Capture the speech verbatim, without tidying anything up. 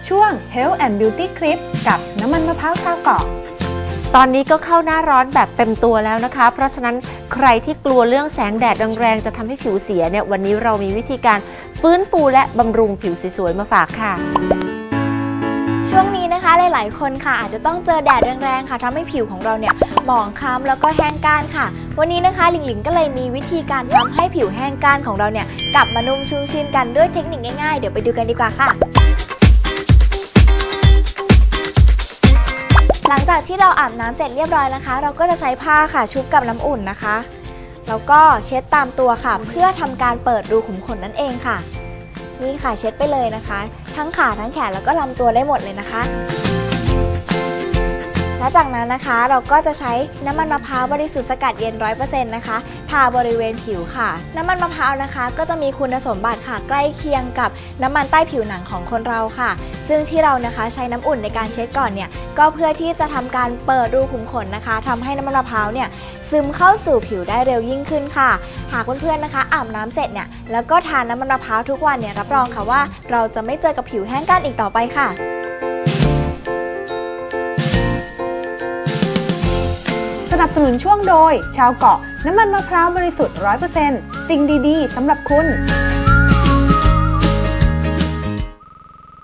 ช่วง Health and Beauty Clip กับน้ำมันมะพร้าวชาวเกาะตอนนี้ก็เข้าหน้าร้อนแบบเต็มตัวแล้วนะคะเพราะฉะนั้นใครที่กลัวเรื่องแสงแดดแรงๆจะทำให้ผิวเสียเนี่ยวันนี้เรามีวิธีการฟื้นฟูและบำรุงผิวสวยๆมาฝากค่ะช่วงนี้นะคะหลายๆคนค่ะอาจจะต้องเจอแดดแรงๆค่ะทำให้ผิวของเราเนี่ยหมองคล้ำแล้วก็แห้งก้านค่ะวันนี้นะคะหลิงหลิงก็เลยมีวิธีการทำให้ผิวแห้งก้านของเราเนี่ยกลับมานุ่มชุ่มชื้นกันด้วยเทคนิคง่ายๆเดี๋ยวไปดูกันดีกว่าค่ะหลังจากที่เราอาบน้ำเสร็จเรียบร้อยนะคะเราก็จะใช้ผ้าค่ะชุบกับน้ำอุ่นนะคะแล้วก็เช็ดตามตัวค่ะเพื่อทำการเปิดรูขุมขนนั่นเองค่ะนี่ค่ะเช็ดไปเลยนะคะทั้งขาทั้งแขนแล้วก็ลำตัวได้หมดเลยนะคะและจากนั้นนะคะเราก็จะใช้น้ำมันมะพร้าวบริสุทธิ์สกัดเย็น ร้อยเปอร์เซ็นต์ นะคะทาบริเวณผิวค่ะน้ำมันมะพร้าวนะคะก็จะมีคุณสมบัติค่ะใกล้เคียงกับน้ำมันใต้ผิวหนังของคนเราค่ะซึ่งที่เรานะคะใช้น้ำอุ่นในการเช็ดก่อนเนี่ยก็เพื่อที่จะทำการเปิดรูขุมขนนะคะทำให้น้ำมันมะพร้าวเนี่ยซึมเข้าสู่ผิวได้เร็วยิ่งขึ้นค่ะหากเพื่อนๆนะคะอาบน้ำเสร็จเนี่ยแล้วก็ทานน้ำมันมะพร้าวทุกวันเนี่ยรับรองค่ะว่าเราจะไม่เจอกับผิวแห้งก้านอีกต่อไปค่ะสนับสนุนช่วงโดยชาวเกาะน้ำมันมะพร้าวบริสุทธิ์ ร้อยเปอร์เซ็นต์ สิ่งดีๆสำหรับคุณ